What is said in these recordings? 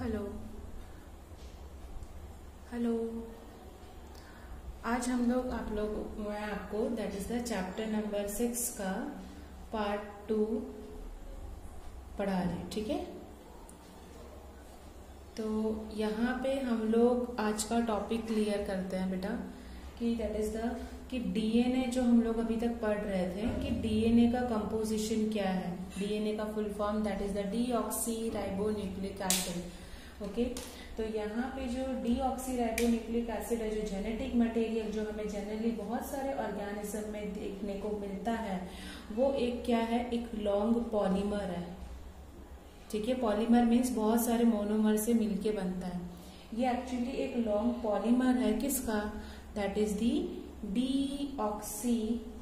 Hello hello. आज हम लोग मैं आपको that is the chapter number 6 का पार्ट 2 पढ़ा रहे हैं, ठीक है। तो यहाँ पे हम लोग आज का टॉपिक क्लियर करते हैं बेटा कि दैट इज द कि डीएनए जो हम लोग अभी तक पढ़ रहे थे कि डीएनए का कंपोजिशन क्या है। डीएनए का full form that is the deoxyribonucleic acid. Okay, तो यहाँ पे जो डीऑक्सी राइबोन्यूक्लिक एसिड है, जो जेनेटिक मटेरियल जो हमें जनरली बहुत सारे ऑर्गेनिज्म में देखने को मिलता है, वो एक क्या है, एक लॉन्ग पॉलीमर है, ठीक है। पॉलीमर मीन्स बहुत सारे मोनोमर से मिलके बनता है। ये एक्चुअली एक लॉन्ग पॉलीमर है किसका, that is the deoxy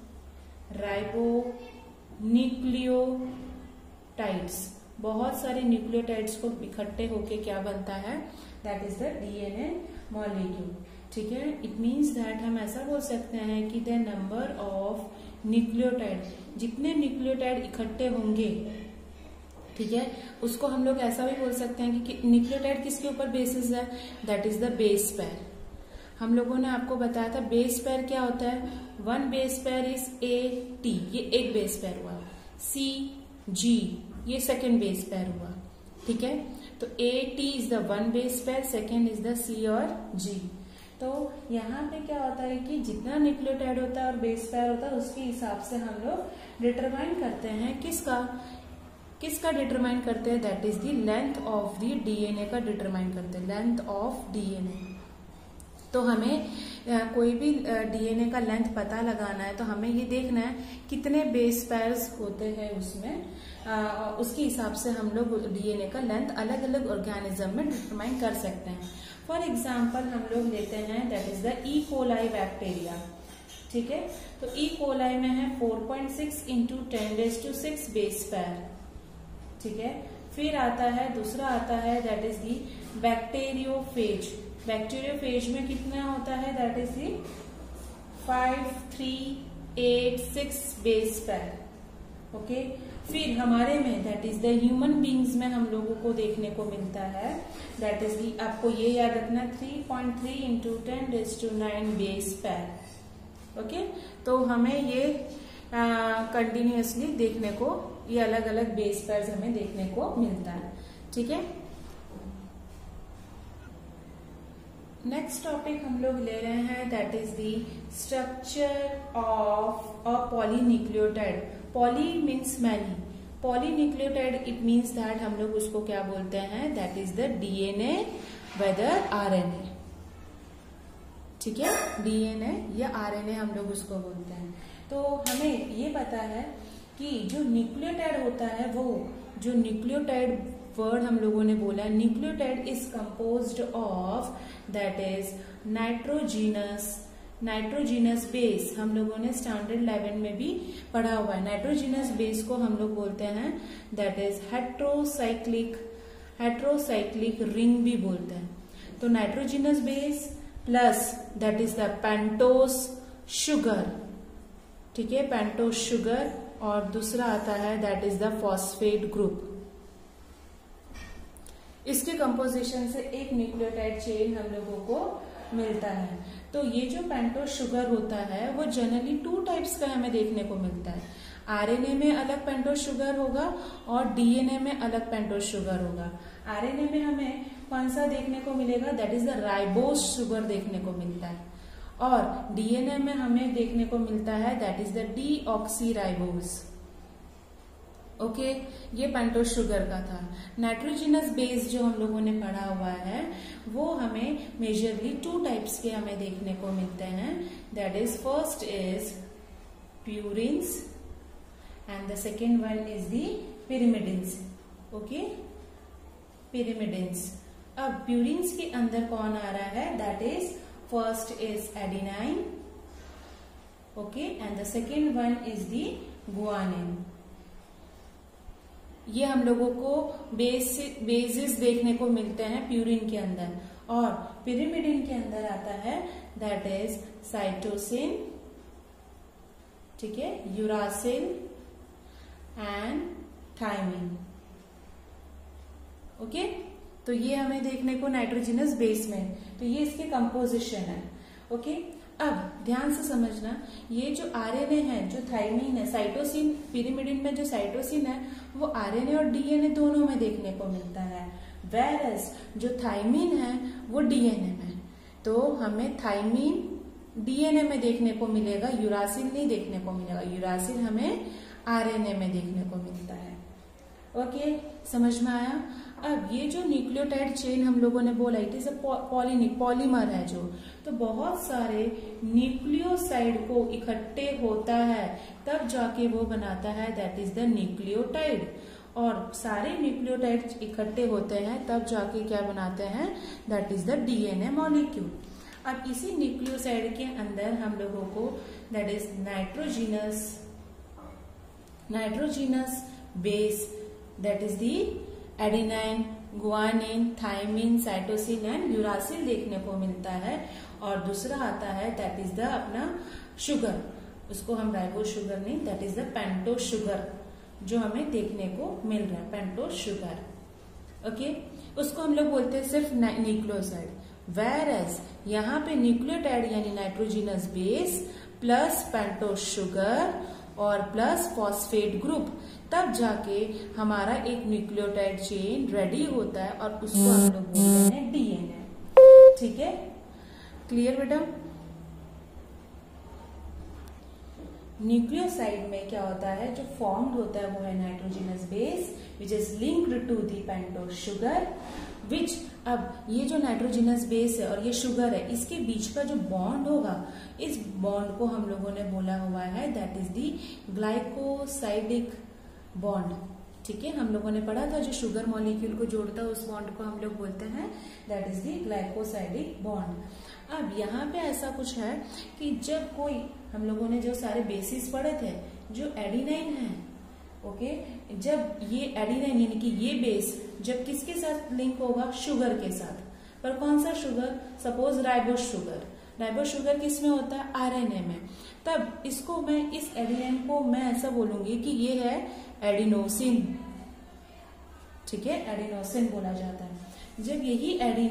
ribonucleotides. बहुत सारे न्यूक्लियोटाइड्स को इकट्ठे होके क्या बनता है, that is the DNA molecule, ठीक है। इट मीन्स दैट हम ऐसा बोल सकते हैं कि द नंबर ऑफ न्यूक्लियोटाइड, जितने न्यूक्लियोटाइड इकट्ठे होंगे, ठीक है, उसको हम लोग ऐसा भी बोल सकते हैं कि न्यूक्लियोटाइड किसके ऊपर बेसिस है, that is the base pair. हम लोगों ने आपको बताया था बेस पेयर क्या होता है। One base pair is A T, ये एक बेस पेयर हुआ। सी जी, ये सेकेंड बेस पेयर हुआ, ठीक है। तो A T is the one base pair, second is the C और जी। तो यहाँ पे क्या होता है कि जितना न्यूक्लियोटाइड होता है और बेस पेयर होता है, उसके हिसाब से हम लोग डिटरमाइन करते हैं किसका डिटरमाइन करते हैं, that is the length of the DNA का डिटरमाइन करते हैं, लेंथ ऑफ डीएनए। तो हमें कोई भी डीएनए का लेंथ पता लगाना है तो हमें ये देखना है कितने बेस पेयर्स होते हैं उसमें, उसके हिसाब से हम लोग डीएनए का लेंथ अलग अलग ऑर्गेनिज्म में डिटरमाइन कर सकते हैं। फॉर एग्जांपल हम लोग लेते हैं that is the E coli bacteria, ठीक है। तो ई कोलाई में है 4.6 इंटू 10⁶ बेस पेयर, ठीक है। फिर आता है दूसरा आता है that is the bacteriophage. Bacteriophage में कितना होता है, that is the 5386 base pair, okay. फिर हमारे में that is the human beings में हम लोगों को देखने को मिलता है दैट इज दी, आपको ये याद रखना, 3.3 इंटू 10⁹ बेस पेयर, ओके। तो हमें ये कंटिन्यूअसली देखने को, ये अलग अलग बेस पेयर्स हमें देखने को मिलता है, ठीक है। नेक्स्ट टॉपिक हम लोग ले रहे हैं that is the structure of a polynucleotide. Poly means many, polynucleotide it means that हम लोग उसको क्या बोलते हैं, that is the DNA whether RNA, ठीक है। डीएनए या आरएनए हम लोग उसको बोलते हैं। तो हमें ये पता है कि जो न्यूक्लियोटाइड होता है, वो जो न्यूक्लियोटाइड वर्ड हम लोगों ने बोला, nucleotide is composed of that is nitrogenous base. हम लोगों ने स्टैंडर्ड 11 में भी पढ़ा हुआ है। नाइट्रोजीनस बेस को हम लोग बोलते हैं दैट इज हेट्रोसाइक्लिक रिंग भी बोलते हैं। तो nitrogenous base plus that is the pentose sugar, ठीक है, पेंटोस शुगर। और दूसरा आता है that is the phosphate group. इसके कंपोजिशन से एक न्यूक्लियोटाइड चेन हम लोगों को मिलता है। तो ये जो पेंटोस शुगर होता है वो जनरली 2 टाइप्स का हमें देखने को मिलता है। आरएनए में अलग पेंटोस शुगर होगा और डीएनए में अलग पेंटोस शुगर होगा। आरएनए में हमें कौन सा देखने को मिलेगा, that is the ribose sugar देखने को मिलता है। और डीएनए में हमें देखने को मिलता है that is the deoxyribose, okay. ये पेंटोस शुगर का था। नाइट्रोजिनस बेस जो हम लोगों ने पढ़ा हुआ है वो हमें मेजरली 2 टाइप्स के हमें देखने को मिलते हैं, that is first is purines and the second one is the pyrimidines, okay, pyrimidines. अब प्यूरिन्स के अंदर कौन आ रहा है, that is first is adenine, okay, and the second one is the guanine. ये हम लोगों को बेसिस देखने को मिलते हैं प्यूरिन के अंदर। और पिरिमिडिन के अंदर आता है दैट इज साइटोसिन, ठीक है, यूरासिल एंड थायमिन, ओके। तो ये हमें देखने को नाइट्रोजनस बेस में, तो ये इसके कंपोजिशन है। ओके, अब ध्यान से समझना, ये जो आरएनए है, जो थाइमिन है, साइटोसिन, पिरिमिडिन में जो साइटोसिन है वो आरएनए और डीएनए दोनों में देखने को मिलता है, वेरएस जो थाइमिन है वो डीएनए में। तो हमें थाइमिन डीएनए में देखने को मिलेगा, यूरासिल नहीं देखने को मिलेगा, यूरासिल हमें आरएनए में देखने को मिलता है। ओके, समझ में आया। अब ये जो न्यूक्लियोटाइड चेन हम लोगों ने बोला इट इज अ पॉलीमर है जो, तो बहुत सारे न्यूक्लियोसाइड को इकट्ठे होता है तब जाके वो बनाता है, दैट इज द न्यूक्लियोटाइड। और सारे न्यूक्लियोटाइड इकट्ठे होते हैं तब जाके क्या बनाते हैं, that is the DNA molecule. अब इसी न्यूक्लियोसाइड के अंदर हम लोगों को that is nitrogenous base, that is the adenine, guanine, thymine, cytosine and uracil देखने को मिलता है। और दूसरा आता है दैट इज द अपना शुगर, उसको हम राइबोस शुगर नहीं, that is the pentose sugar जो हमें देखने को मिल रहा है, पेंटोस शुगर। ओके, उसको हम लोग बोलते हैं सिर्फ न्यूक्लियोसाइड। वेरएस यहाँ पे न्यूक्लियोटाइड यानी nitrogenous base plus pentose sugar और प्लस फॉस्फेट ग्रुप, तब जाके हमारा एक न्यूक्लियोटाइड चेन रेडी होता है और उसको हम लोग बोलते हैं डीएनए। ठीक है, क्लियर बेटा। न्यूक्लियोसाइड में क्या होता है, जो फॉर्म्ड होता है वो है nitrogenous base which is linked to the pentose sugar, which, अब ये जो नाइट्रोजिनस बेस है और ये शुगर है, इसके बीच का जो बॉन्ड होगा, इस बॉन्ड को हम लोगों ने बोला हुआ है that is the glycosidic bond. ठीक है, हम लोगों ने पढ़ा था जो शुगर मॉलिक्यूल को जोड़ता है उस बॉन्ड को हम लोग बोलते हैं that is the glycosidic bond. अब यहाँ पे ऐसा कुछ है कि जब कोई, हम लोगों ने जो सारे बेसिस पढ़े थे, जो एडिनाइन है, ओके, जब ये एडिनाइन यानी कि ये बेस जब किसके साथ लिंक होगा, शुगर के साथ, पर कौन सा sugar, suppose ribose sugar, ribose sugar किस में होता है, आरएनए में, तब इसको मैं, इस एडिनाइन को मैं ऐसा बोलूंगी कि ये है एडिनोसिन। ठीक है, एडिनोसिन बोला जाता है। जब यही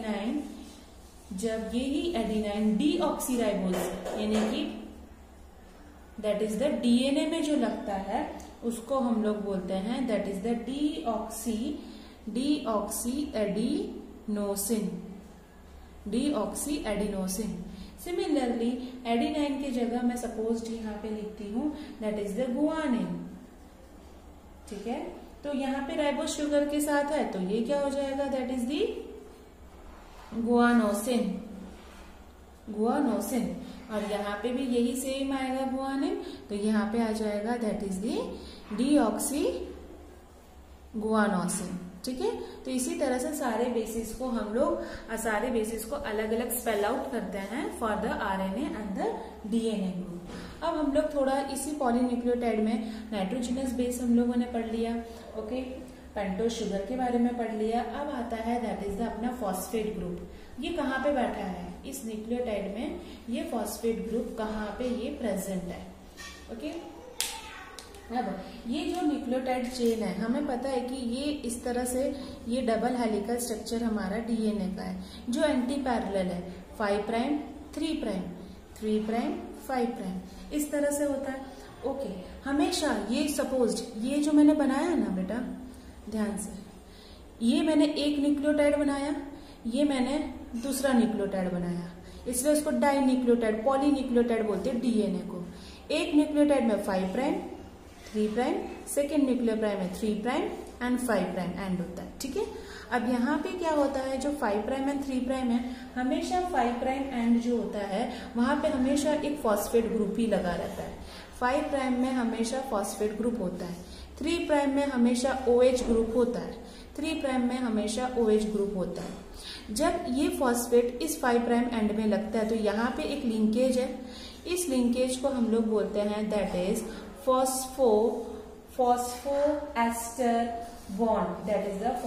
एडिनाइन डीऑक्सीराइबोज यानी कि दैट इज द डीएनए में जो लगता है उसको हम लोग बोलते हैं that is the deoxyadenosine. Similarly adenine की जगह मैं सपोज यहाँ पे लिखती हूँ दैट इज द गुआनिन। ठीक है, तो यहाँ पे राइबोस शुगर के साथ है तो ये क्या हो जाएगा, दैट इज दी गुआनोसिन। और यहाँ पे भी यही सेम आएगा गुआनिन, तो यहाँ पे आ जाएगा that is the deoxyguanosine. ठीक है, तो इसी तरह से सारे बेसिस को हम लोग अलग अलग स्पेल आउट करते हैं for the RNA and the DNA group. अब हम लोग थोड़ा इसी पॉलीन्यूक्लियोटाइड में नाइट्रोजनस बेस हम लोगों ने पढ़ लिया, ओके, पेंटोस शुगर के बारे में पढ़ लिया। अब आता है दैट इज द अपना फॉस्फेट ग्रुप। ये कहाँ पे बैठा है, इस न्यूक्लियोटाइड में ये फॉस्फेट ग्रुप कहाँ पे ये प्रेजेंट है। ओके, अब ये जो न्यूक्लियोटाइड चेन है, हमें पता है कि ये इस तरह से, ये डबल हेलिकल स्ट्रक्चर हमारा डीएनए का है जो एंटी पैरेलल है, 5 प्राइम 3 प्राइम 3 प्राइम 5 प्राइम, इस तरह से होता है। ओके, हमेशा ये सपोज्ड, ये जो मैंने बनाया ना बेटा ध्यान से, ये मैंने एक न्यूक्लियोटाइड बनाया, ये मैंने दूसरा न्यूक्लियोटाइड बनाया, इसलिए उसको डाई न्यूक्लियोटाइड, पॉलीन्यूक्लियोटाइड बोलते हैं डीएनए को। एक न्यूक्लियोटाइड में 5 prime 3 prime, second nuclear prime है 3 प्राइम एंड 5 प्राइम एंड होता है। ठीक है, अब यहाँ पे क्या होता है, जो 5 प्राइम एंड 3 प्राइम है, हमेशा 5 प्राइम एंड जो होता है वहां पे हमेशा एक फॉस्फेट ग्रुप ही लगा रहता है। 5 प्राइम में हमेशा फॉस्फेट ग्रुप होता है, 3 प्राइम में हमेशा OH ग्रुप होता है, 3 प्राइम में हमेशा OH ग्रुप होता है। जब ये फॉस्फेट इस 5 प्राइम एंड में लगता है तो यहाँ पे एक लिंकेज है, इस लिंकेज को हम लोग बोलते हैं that is phosphoester bond, that is the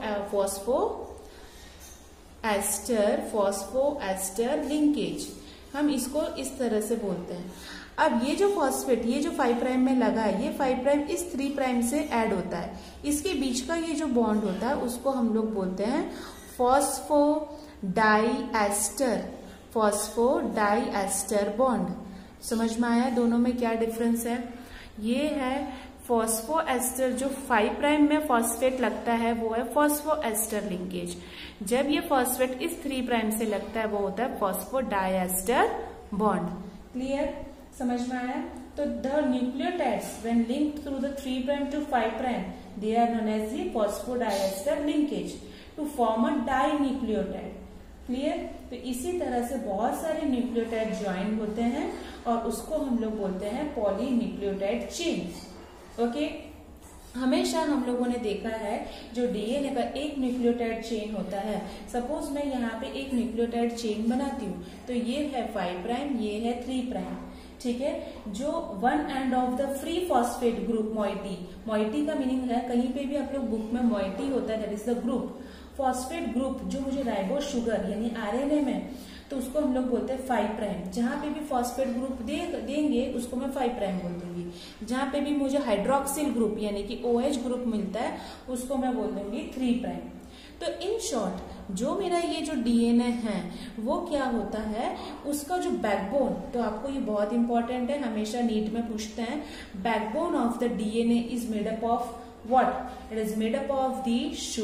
phosphoester linkage, हम इसको इस तरह से बोलते हैं। अब ये जो फॉस्फेट, ये जो 5 प्राइम में लगा है, ये 5 प्राइम इस 3 प्राइम से ऐड होता है, इसके बीच का ये जो बॉन्ड होता है उसको हम लोग बोलते हैं फॉस्फोडाइएस्टर बॉन्ड। समझ में आया दोनों में क्या डिफरेंस है? ये है फॉस्फोएस्टर, जो 5 प्राइम में फॉस्फेट लगता है वो है फॉस्फोएस्टर लिंकेज। जब ये फॉस्फेट इस 3 प्राइम से लगता है वो होता है फॉस्फोडाइएस्टर बॉन्ड। क्लियर? समझ में आया? तो the nucleotides when linked through the 3 prime to 5 prime they are known as the phosphodiester linkage to form a dinucleotide. Clear? तो इसी तरह से बहुत सारे न्यूक्लियोटाइड ज्वाइन होते हैं और उसको हम लोग बोलते हैं पॉलीन्यूक्लियोटाइड चेन। ओके, हमेशा हम लोगों ने देखा है जो डीएनए का एक न्यूक्लियोटाइड चेन होता है, सपोज मैं यहाँ पे एक न्यूक्लियोटाइड चेन बनाती हूँ तो ये है 5 प्राइम, ये है 3 प्राइम। ठीक है, जो one end of the free phosphate group moiety, moiety का मीनिंग है, कहीं पे भी आप लोग बुक में मोइटी होता है, that is the group phosphate group जो मुझे राइबोस शुगर यानी आरएनए में, तो उसको हम लोग बोलते हैं 5 प्राइम। जहां पे भी फॉस्फेट ग्रुप देंगे उसको मैं 5 प्राइम बोल दूंगी। जहां पे भी मुझे हाइड्रोक्सिल ग्रुप यानी कि OH ग्रुप मिलता है उसको मैं बोल दूंगी 3 प्राइम। तो इन शॉर्ट जो मेरा ये जो डीएनए है वो क्या होता है, उसका जो बैकबोन, तो आपको ये बहुत इंपॉर्टेंट है, हमेशा नीट में पूछते हैं, backbone of the DNA is made up of what? It is made up of the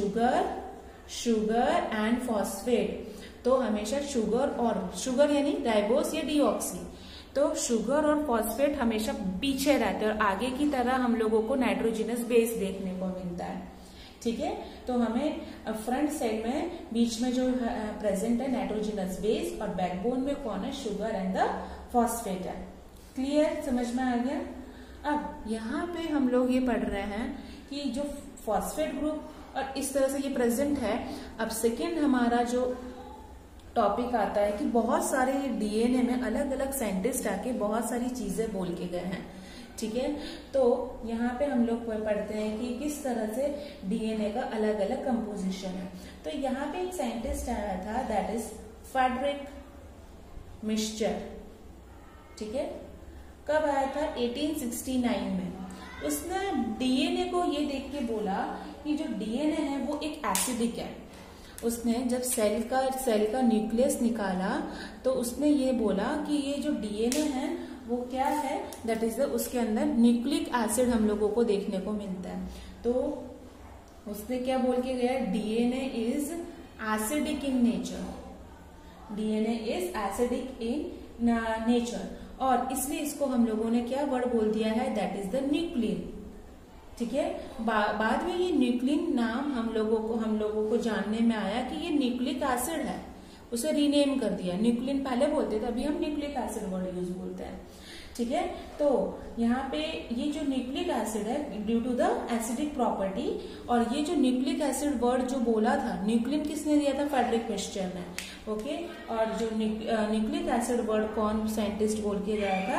sugar and phosphate. तो हमेशा शुगर यानी राइबोस या डीऑक्सी, तो शुगर और फॉस्फेट हमेशा पीछे रहते हैं और आगे की तरह हम लोगों को नाइट्रोजनस बेस देखने को मिलता है। ठीक है, तो हमें फ्रंट साइड में बीच में जो प्रेजेंट है नाइट्रोजनस बेस और बैकबोन में कौन है? शुगर एंड द फॉस्फेट है। क्लियर? समझ में आ गया? अब यहाँ पे हम लोग ये पढ़ रहे हैं कि जो फॉस्फेट ग्रुप और इस तरह से ये प्रेजेंट है। अब सेकेंड हमारा जो टॉपिक आता है कि बहुत सारे डीएनए में अलग अलग साइंटिस्ट आके बहुत सारी चीजें बोल के गए हैं। ठीक है, तो यहाँ पे हम लोग पढ़ते हैं कि किस तरह से डीएनए का अलग अलग कंपोजिशन है। तो यहाँ पे एक साइंटिस्ट आया था, दैट इज फ्रेडरिक मिक्सचर। ठीक है, कब आया था? 1869 में। उसने डीएनए को ये देख के बोला कि जो डीएनए है वो एक एसिडिक है। उसने जब सेल का न्यूक्लियस निकाला तो उसने ये बोला कि ये जो डीएनए है वो क्या है? दैट इज उसके अंदर न्यूक्लिक एसिड हम लोगों को देखने को मिलता है। तो उसने क्या बोल के गया? DNA is acidic in nature. DNA is acidic in nature, और इसलिए इसको हम लोगों ने क्या वर्ड बोल दिया है? That is the nuclein. ठीक है, बाद में ये न्यूक्लिन नाम हम लोगों को जानने में आया कि ये न्यूक्लिक एसिड है, उसे रीनेम कर दिया। न्यूक्लिन पहले बोलते थे, अभी हम न्यूक्लिक एसिड वर्ड यूज बोलते हैं। ठीक है, तो यहाँ पे ये जो न्यूक्लिक एसिड है due to the acidic property, और ये जो न्यूक्लिक एसिड वर्ड जो बोला था, न्यूक्लिन किसने दिया था? फ्रेडरिक मिक्सचर ने। ओके, और जो न्यूक्लिक एसिड वर्ड कौन साइंटिस्ट बोल के गया था?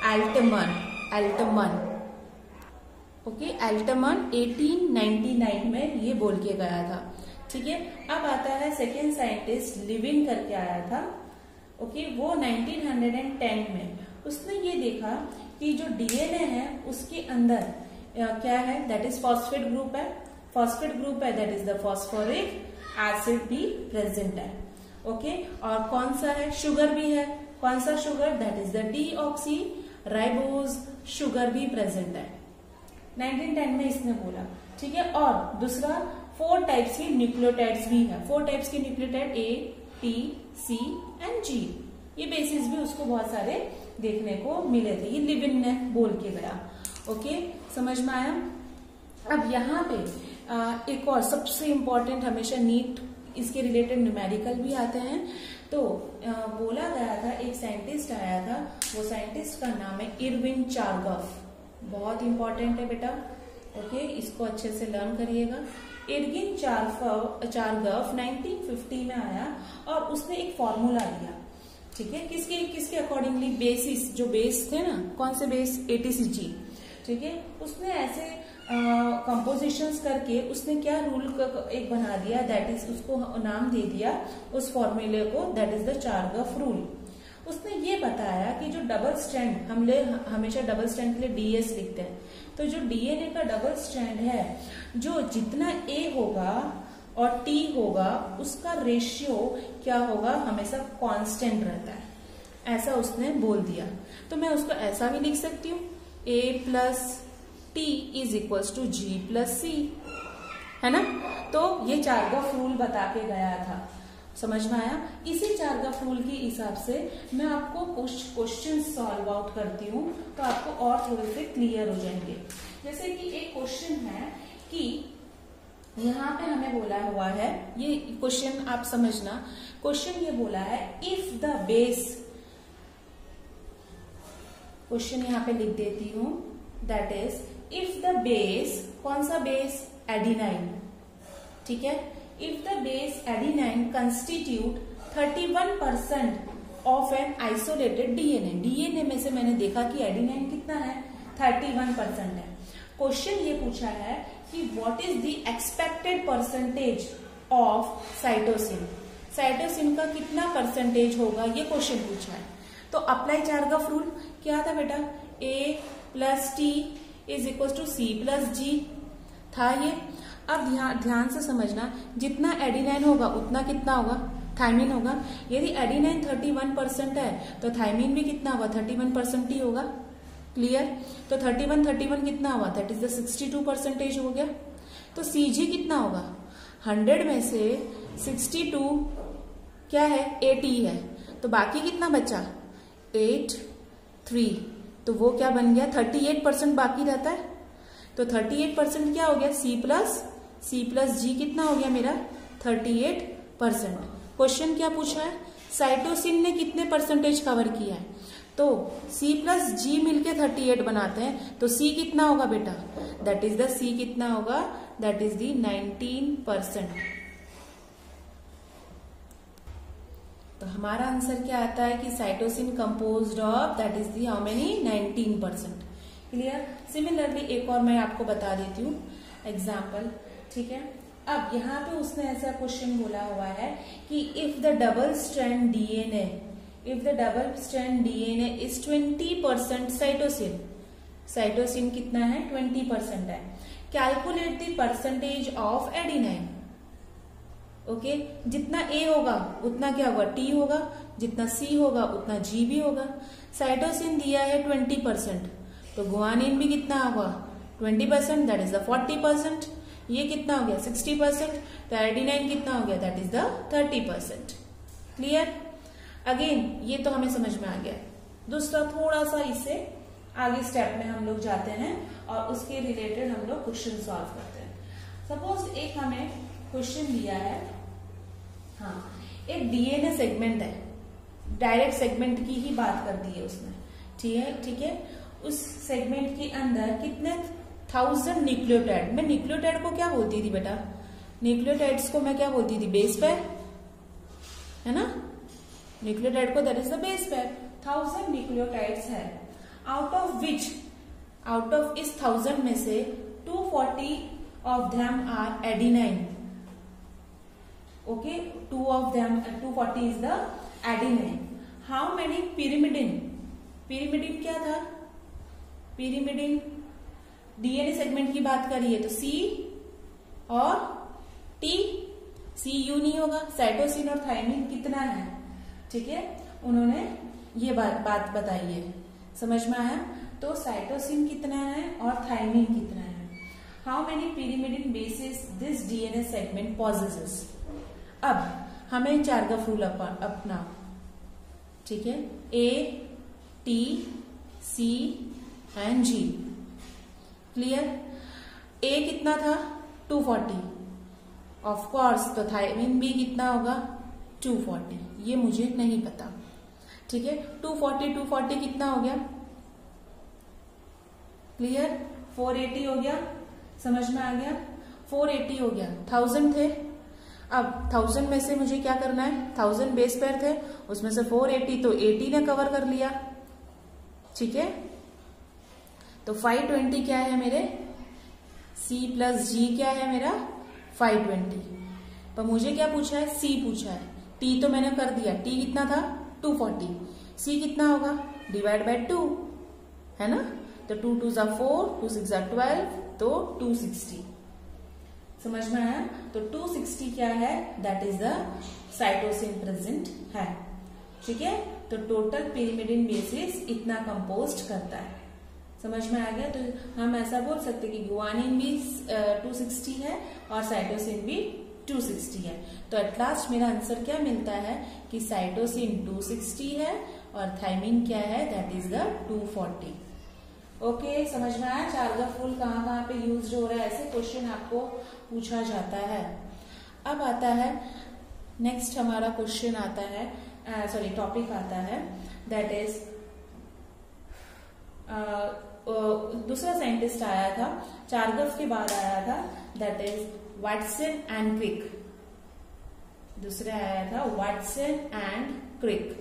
एल्टमन। ओके, एल्टमन 1899 में ये बोल के गया था। ठीक है, अब आता है सेकेंड साइंटिस्ट लिविन करके आया था। ओके, वो 1910 में उसने ये देखा कि जो डीएनए है उसके अंदर क्या है? दैट इज फॉस्फेट ग्रुप है। फॉस्फेट ग्रुप है, that is the phosphoric acid भी प्रेजेंट है। ओके, और कौन सा है? शुगर भी है। कौन सा sugar? That is the deoxy ribose sugar भी प्रेजेंट है। 1910 में इसने बोला। ठीक है, और दूसरा 4 टाइप्स की न्यूक्लियोटाइड्स भी है। 4 टाइप्स की nucleotide A, T, C and G। ये बेसिस भी उसको बहुत सारे देखने को मिले थे, ये लिविन ने बोल के गया। ओके, समझ में आया? अब यहाँ पे एक और सबसे इम्पोर्टेंट, हमेशा नीट इसके रिलेटेड न्यूमेरिकल भी आते हैं। तो बोला गया था, एक साइंटिस्ट आया था, वो साइंटिस्ट का नाम है इरविन चार्गफ। बहुत इंपॉर्टेंट है बेटा। ओके, इसको अच्छे से लर्न करिएगा। इरविन चार्गफ 1950 में आया और उसने एक फॉर्मूला दिया। ठीक है, किसके अकॉर्डिंगली? बेसिस, जो बेस थे ना, कौन से बेस? ATCG। ठीक है, उसने ऐसे कंपोजिशंस करके उसने क्या रूल एक बना दिया, दैट इज उसको नाम दे दिया उस फॉर्मूले को, that is the Chargaff rule. उसने ये बताया कि जो डबल स्ट्रैंड, हम हमेशा डबल स्ट्रैंड के लिए DS लिखते हैं, तो जो DNA का डबल स्ट्रैंड है, जो जितना A होगा और टी होगा उसका रेशियो क्या होगा, हमेशा कांस्टेंट रहता है, ऐसा उसने बोल दिया। तो मैं उसको ऐसा भी लिख सकती हूँ, A plus T is equals to G plus C, है ना। तो ये चार्गाफ रूल बता के गया था, समझ में आया। इसी चार्गाफ रूल के हिसाब से मैं आपको कुछ क्वेश्चन सॉल्व आउट करती हूँ, तो आपको और थोड़े से क्लियर हो जाएंगे। जैसे कि एक क्वेश्चन है कि यहाँ पे हमें बोला हुआ है, ये क्वेश्चन आप समझना, क्वेश्चन ये बोला है इफ द बेस, क्वेश्चन यहाँ पे लिख देती हूँ, that is if the base, कौन सा बेस, एडिनाइन, ठीक है। If the base adenine constitute 31% of an isolated DNA, DNA में से मैंने देखा कि एडिनाइन कितना है, 31% है। क्वेश्चन ये पूछा है कि what is the expected percentage of cytosine, cytosine का कितना परसेंटेज होगा, ये क्वेश्चन पूछा है। तो अप्लाई चार्गाफ रूल क्या था बेटा, A plus T is equal to C plus G था ये। अब ध्यान से समझना, जितना एडिनाइन होगा उतना कितना होगा, थायमिन होगा। यदि एडिनाइन 31% है तो थायमिन भी कितना होगा, 31% ही होगा, क्लियर। तो 31 कितना हुआ, दैट इज द 62% हो गया। तो CG कितना होगा, 100 में से 62 क्या है, 80 है, तो बाकी कितना बचा, 83, तो वो क्या बन गया, 38% बाकी रहता है। तो 38% क्या हो गया, C प्लस G कितना हो गया मेरा, 38%। क्वेश्चन क्या पूछा है, साइटोसिन ने कितने परसेंटेज कवर किया है, तो C प्लस G मिलके 38 बनाते हैं, तो C कितना होगा बेटा, दैट इज द C कितना होगा, दैट इज द 19%। तो हमारा आंसर क्या आता है कि cytosine composed of, that is the how many, 19%, clear. Similarly एक और मैं आपको बता देती हूँ एग्जाम्पल, ठीक है। अब यहाँ पे उसने ऐसा क्वेश्चन बोला हुआ है कि if the double strand DNA, if the double strand DNA is 20% cytosine, cytosine कितना है, 20% है, calculate the percentage of adenine. Okay, जितना A होगा उतना क्या होगा, T होगा, जितना C होगा उतना G भी होगा। साइटोसिन दिया है 20%, तो गुआनिन भी कितना होगा, 20%, दैट इज द 40%। ये कितना हो गया, 60%, तो एडिनाइन कितना हो गया, that is the 30%, clear. Again ये तो हमें समझ में आ गया। दूसरा थोड़ा सा इससे आगे स्टेप में हम लोग जाते हैं और उसके रिलेटेड हम लोग क्वेश्चन सॉल्व करते हैं। सपोज एक हमें क्वेश्चन दिया है, हाँ, एक डीएनए सेगमेंट है, डायरेक्ट सेगमेंट की ही बात कर दी है उसने, ठीक है। उस सेगमेंट के अंदर कितने 1000 न्यूक्लियोटाइड, मैं न्यूक्लियोटाइड को क्या बोलती थी बेटा, न्यूक्लियोटाइड्स को मैं क्या बोलती थी, बेस पेयर, है ना, न्यूक्लियोटाइड को that is the base pair. 1000 nucleotides है, आउट ऑफ इस 1000 में से 240 of them are adenine, okay, 240 is the adenine. How many pyrimidine, pyrimidine क्या था, pyrimidine डीएनए सेगमेंट की बात करिए तो C और T, CU नहीं होगा, साइटोसिन और थायमिन कितना है, ठीक है, उन्होंने ये बात बताई है, समझ में आया। तो साइटोसिन कितना है और थायमिन कितना है, how many pyrimidine bases this DNA segment possesses। अब हमें चार्गाफ रूल अपना, ठीक है, A, T, C and G, clear. A कितना था, 240, ऑफ कोर्स, तो थायमिन भी कितना होगा, 240, ये मुझे नहीं पता, ठीक है। 240 कितना हो गया, क्लियर, 480 हो गया, समझ में आ गया, 480 हो गया, 1000 थे। अब 1000 में से मुझे क्या करना है, 1000 बेस पेयर थे, उसमें से 480 तो 80 ने कवर कर लिया, ठीक है। तो 520 क्या है मेरे, C प्लस G क्या है मेरा, 520। पर मुझे क्या पूछा है, C पूछा है, T तो मैंने कर दिया, T कितना था, 240, C कितना होगा, डिवाइड बाय 2, है ना, तो 2 2 4, 2 6 12, तो 260, समझ में आया? तो 260 क्या है? That is the cytosine present है। ठीक है, तो टोटल pyrimidine बेसिस इतना कंपोज्ड करता है। समझ में आ गया? तो हम ऐसा बोल सकते कि गुआनिन भी 260 है और साइटोसिन भी 260 है। तो एट लास्ट मेरा आंसर क्या मिलता है कि साइटोसिन 260 है और थायमिन क्या है? That is the 240। ओके, समझ में आया? चार्गा फूल कहाँ पे यूज हो रहा है, ऐसे क्वेश्चन आपको पूछा जाता है। अब आता है नेक्स्ट हमारा क्वेश्चन आता है, सॉरी टॉपिक आता है, दैट इज दूसरा साइंटिस्ट आया था, चार्गफ के बाद आया था, that is Watson and Crick. दूसरा आया था वाटसन एंड क्रिक,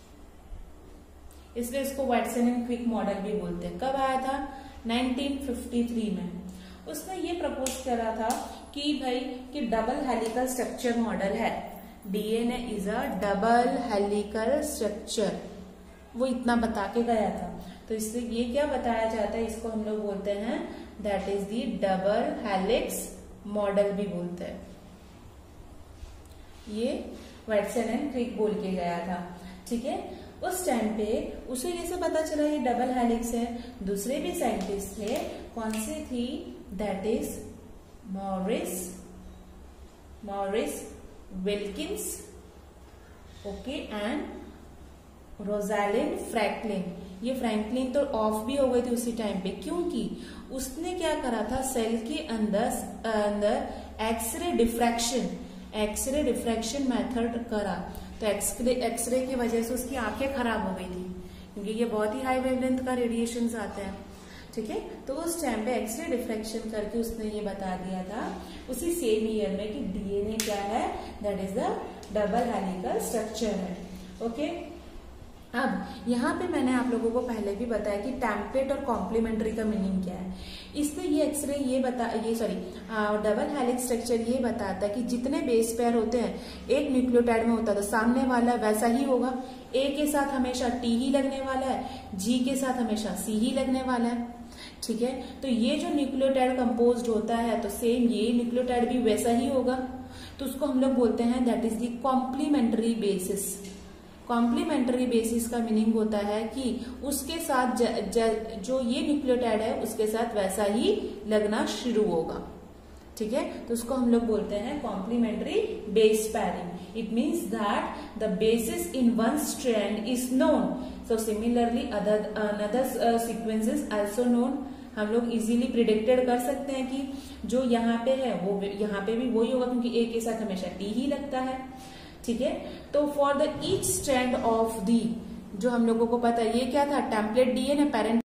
इसलिए इसको वाटसन एंड क्रिक मॉडल भी बोलते हैं। कब आया था? 1953 में। उसने ये प्रपोज करा था कि भाई कि डबल हेलिकल स्ट्रक्चर मॉडल है, DNA is a double helical structure, वो इतना बता के गया था। तो इससे ये क्या बताया जाता है, इसको हम लोग बोलते हैं that is the double helix model भी बोलते हैं। ये वाटसन एंड क्रिक बोल के गया था। ठीक है, उस टाइम पे उसे ये सब पता चला ये डबल हेलिक्स है। दूसरे भी साइंटिस्ट थे, कौन से थी? That is Morris Wilkins, okay, and Rosalind Franklin. ये फ्रैंकलिन तो ऑफ भी हो गई थी उसी टाइम पे, क्योंकि उसने क्या करा था, सेल के अंदर एक्सरे डिफ्रैक्शन मेथड करा। तो एक्सरे की वजह से उसकी आंखें खराब हो गई थी, क्योंकि ये बहुत ही हाई वेवलेंथ का रेडिएशन आते हैं। ठीक है, तो उस टाइम पे एक्सरे डिफ्रैक्शन करके उसने ये बता दिया था उसी सेम ईयर में कि डीएनए क्या है, that is the double helical structure है। ओके, अब यहाँ पे मैंने आप लोगों को पहले भी बताया कि टेम्पलेट और कॉम्प्लीमेंट्री का मीनिंग क्या है। इससे ये एक्सरे डबल हेलिक्स स्ट्रक्चर ये बताता है कि जितने बेस पेयर होते हैं, एक न्यूक्लियोटाइड में होता है तो सामने वाला वैसा ही होगा। ए के साथ हमेशा टी ही लगने वाला है, जी के साथ हमेशा सी ही लगने वाला है। ठीक है, तो ये जो न्यूक्लियोटाइड कंपोज्ड होता है तो सेम ये न्यूक्लियोटाइड भी वैसा ही होगा। तो उसको हम लोग बोलते हैं that is the complementary bases. Complementary bases का मीनिंग होता है कि उसके साथ जो ये न्यूक्लियोटाइड है उसके साथ वैसा ही लगना शुरू होगा। ठीक है, तो उसको हम लोग बोलते हैं complementary base pairing. It means that the bases in one strand is known, so similarly another sequence is also known. हम लोग इजीली प्रिडिक्टेड कर सकते हैं कि जो यहाँ पे है वो यहाँ पे भी वही होगा, क्योंकि ए के साथ हमेशा टी ही लगता है। ठीक है, तो for the each strand of the, जो हम लोगों को पता है ये क्या था, टेम्पलेट डीएनए पेरेंट,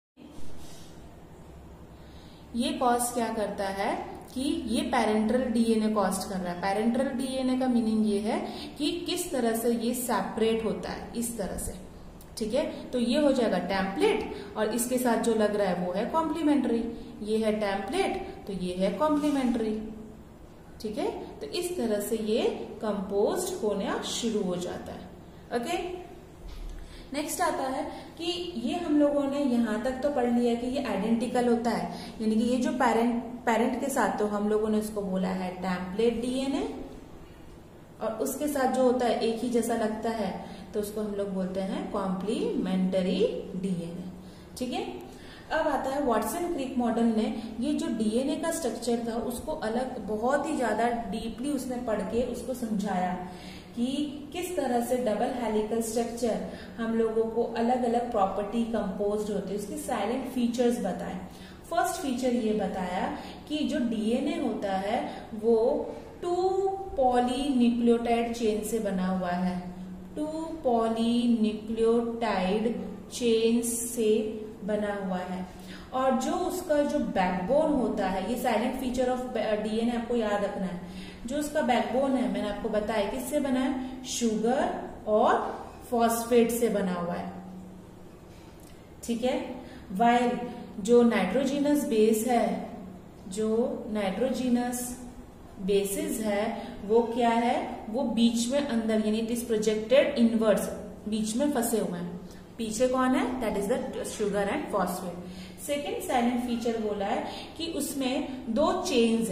ये कॉज क्या करता है कि ये पेरेंटल डीएनए कॉस्ट कर रहा है। पेरेंटल डीएनए का मीनिंग ये है कि किस तरह से ये सेपरेट होता है, इस तरह से। ठीक है, तो ये हो जाएगा टेम्पलेट और इसके साथ जो लग रहा है वो है कॉम्प्लीमेंट्री। ये है टेम्पलेट तो ये है कॉम्प्लीमेंट्री। ठीक है, तो इस तरह से ये कंपोज्ड होना शुरू हो जाता है। ओके, नेक्स्ट आता है कि ये हम लोगों ने यहाँ तक तो पढ़ लिया कि ये आइडेंटिकल होता है, यानी कि ये जो पेरेंट के साथ तो हम लोगों ने उसको बोला है टेम्पलेट डीएनए, और उसके साथ जो होता है एक ही जैसा लगता है तो उसको हम लोग बोलते हैं कॉम्प्लीमेंटरी डीएनए। ठीक है, अब आता है वाटसन क्रिक मॉडल ने ये जो डीएनए का स्ट्रक्चर था उसको अलग बहुत ही ज्यादा डीपली उसने पढ़ के उसको समझाया कि किस तरह से डबल हेलिकल स्ट्रक्चर हम लोगों को अलग अलग प्रॉपर्टी कंपोज्ड होते हैं, उसके साइलेंट फीचर्स बताए। फर्स्ट फीचर ये बताया कि जो डीएनए होता है वो 2 पॉलीन्यूक्लियोटाइड चेन से बना हुआ है। 2 पॉलीन्यूक्लियोटाइड चेन से बना हुआ है, और जो उसका जो बैकबोन होता है, ये साइलेंट फीचर ऑफ डीएनए आपको याद रखना है। जो उसका बैकबोन है मैंने आपको बताया किससे बना है, शुगर और फॉस्फेट से बना हुआ है। ठीक है, वाइल जो नाइट्रोजिनस बेस है, जो नाइट्रोजिनस बेसिस है वो क्या है, वो बीच में अंदर यानी इट इज प्रोजेक्टेड इनवर्ड्स, बीच में फंसे हुए हैं। पीछे कौन है, that is the sugar and phosphate. Second silent feature बोला है कि उसमें 2 चेन्स है,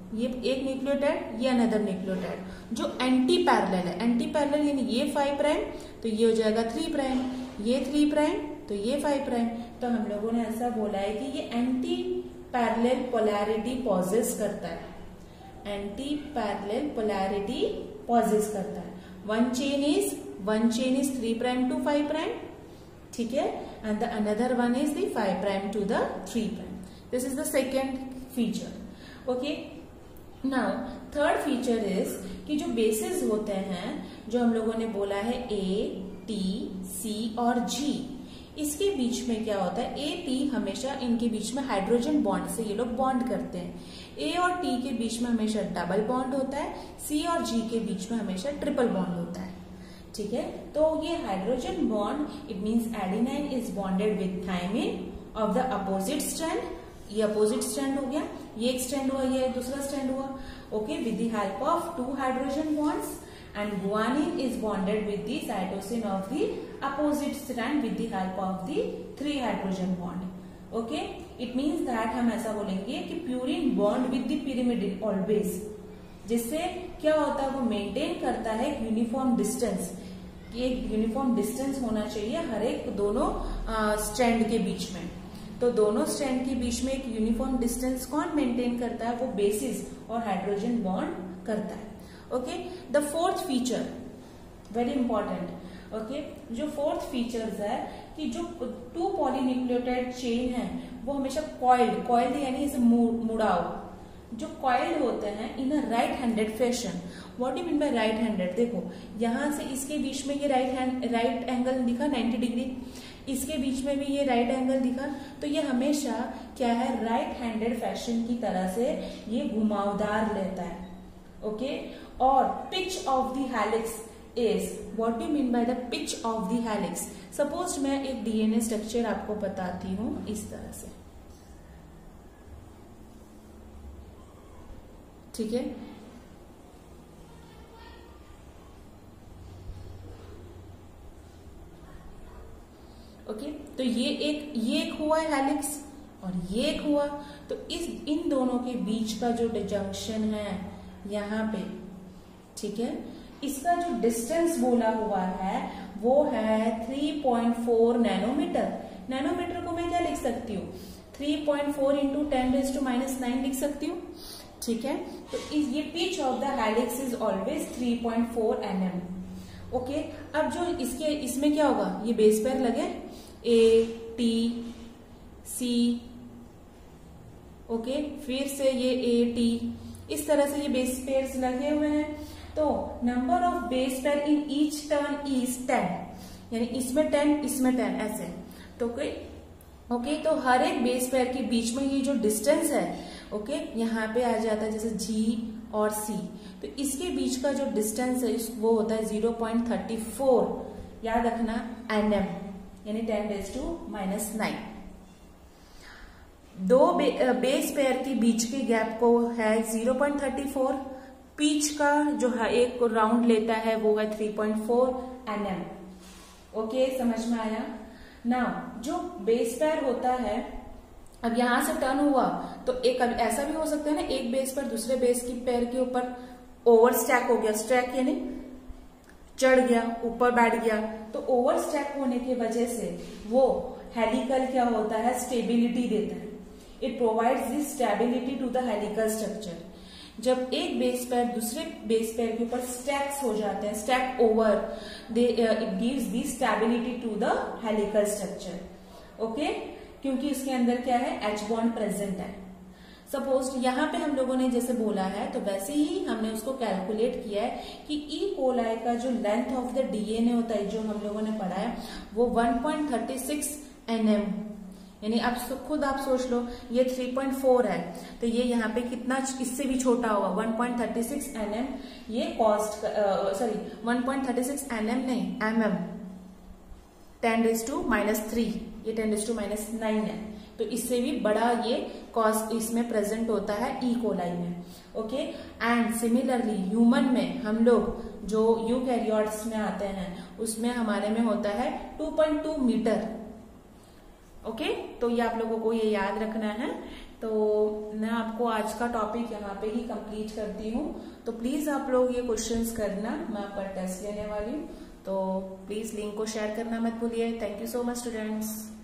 ये एक न्यूक्लियोटाइड, ये अनदर न्यूक्लियोटाइड जो एंटी पैरेलल है। एंटी पैरेलल यानी ये 5 प्राइम तो ये हो जाएगा 3 प्राइम, ये 3 प्राइम तो ये 5 प्राइम। तो हम लोगों ने ऐसा बोला है कि ये एंटी पैरेलल पोलैरिटी पॉजेस करता है, एंटी पैरेलल पोलैरिटी पॉजेस करता है। One chain is 3 prime to 5 prime, ठीक है, and the another one is the 5 prime to the 3 prime. This is the second feature. Okay, now third feature is कि जो basis होते हैं जो हम लोगों ने बोला है ए, टी, सी और जी, इसके बीच में क्या होता है, ए टी हमेशा इनके बीच में हाइड्रोजन बॉन्ड से ये लोग बॉन्ड करते हैं। ए और टी के बीच में हमेशा डबल बॉन्ड होता है, सी और जी के बीच में हमेशा ट्रिपल बॉन्ड होता है, ठीक है। तो ये hydrogen bond, it means adenine is bonded with thymine of the opposite strand, ये अपोजिट स्ट्रैंड हो गया, ये एक स्ट्रैंड हुआ, ये दूसरा स्ट्रैंड हुआ, okay, with the help of 2 hydrogen bonds, and guanine is bonded with the cytosine of the opposite strand with the help of the 3 hydrogen bond. Okay, it means that हम ऐसा बोलेंगे कि purine bond with the pyrimidine always, जिससे क्या होता है वो maintain करता है यूनिफॉर्म डिस्टेंस, एक यूनिफॉर्म डिस्टेंस होना चाहिए हर एक दोनों स्ट्रैंड के बीच में। तो दोनों स्ट्रैंड के बीच में एक यूनिफॉर्म डिस्टेंस कौन मेंटेन करता है, वो बेसिस और हाइड्रोजन बॉन्ड करता है। Okay, the fourth feature very important. Okay, जो फोर्थ फीचर्स है कि जो 2 पॉलीन्यूक्लियोटाइड चेन है वो हमेशा कॉइल्ड यानी इसे मुड़ाव, जो कॉइल्ड होते हैं in a right handed fashion. What do mean by right handed, देखो यहां से इसके बीच में ये राइट एंगल दिखा 90 डिग्री, इसके बीच में भी ये राइट एंगल दिखा, तो ये हमेशा क्या है, राइट हैंडेड फैशन की तरह से ये घुमावदार लेता है। ओके, और pitch of the helix is, what do mean by the pitch of the helix. Suppose मैं एक डीएनए स्ट्रक्चर आपको बताती हूं इस तरह से, ठीक है, ओके, तो ये एक हुआ है हेलिक्स और ये एक हुआ, तो इन दोनों के बीच का जो जंक्शन है यहाँ पे, ठीक है, इसका जो डिस्टेंस बोला हुआ है वो है 3.4 नैनोमीटर। नैनोमीटर को मैं क्या लिख सकती हूँ, 3.4 इंटू 10⁻⁹ लिख सकती हूँ, ठीक है। तो ये pitch of the helix is always 3.4 nm। Okay, अब जो इसमें क्या होगा, ये बेस पेयर लगे ए, टी, सी, ओके, फिर से ये ए, टी, इस तरह से ये बेस पेयर्स लगे हुए हैं। तो number of base pair in each turn is 10, यानी इसमें 10 इसमें 10 ऐसे। तो ओके, तो हर एक बेस पेयर के बीच में ये जो डिस्टेंस है, ओके, यहाँ पे आ जाता है जैसे जी और सी, तो इसके बीच का जो डिस्टेंस है वो होता है 0.34, याद रखना, nm, यानी 10⁻⁹। 2 बेस पेयर के बीच के गैप को है 0.34, पिच का जो है एक राउंड लेता है वो है 3.4 nm। ओके, समझ में आया। नाउ जो बेस पेयर होता है, अब यहां से टर्न हुआ तो एक ऐसा भी हो सकता है ना, एक बेस पर दूसरे बेस की पेयर के ऊपर ओवर स्टैक हो गया, स्टैक यानी चढ़ गया, ऊपर बैठ गया, तो ओवर स्टैक होने की वजह से वो हेलिकल क्या होता है, स्टेबिलिटी देता है। It provides this stability to the helical structure. जब एक बेस पेयर दूसरे बेस पेयर के ऊपर स्टैक्स हो जाते हैं, stack over, it gives the stability to the helical structure. Okay, क्योंकि इसके अंदर क्या है, एच बॉन्ड प्रेजेंट है। सपोज यहाँ पे हम लोगों ने जैसे बोला है तो वैसे ही हमने उसको कैलकुलेट किया है कि ई कोलाई का जो लेंथ ऑफ द डीएनए होता है, जो हम लोगों ने पढ़ा है, वो 1.36 nm, यानी आप खुद आप सोच लो, ये 3.4 है तो ये यहाँ पे कितना, इससे भी छोटा होगा 1.36 nm। ये कॉस्ट 1.36 nm नहीं, mm, 10⁻⁻3, ये 10⁻⁹ है, तो इससे भी बड़ा ये कॉस्ट इसमें प्रेजेंट होता है ई कोलाई में। ओके, एंड सिमिलरली ह्यूमन में हम लोग जो यूकैरियोट्स में आते हैं उसमें हमारे में होता है 2.2 मीटर। ओके, तो ये आप लोगों को ये याद रखना है तो मैं आपको आज का टॉपिक यहाँ पे ही कंप्लीट करती हूँ। तो प्लीज आप लोग ये क्वेश्चंस करना, मैं आपका टेस्ट लेने वाली हूँ। तो प्लीज लिंक को शेयर करना मत भूलिए। Thank you so much students.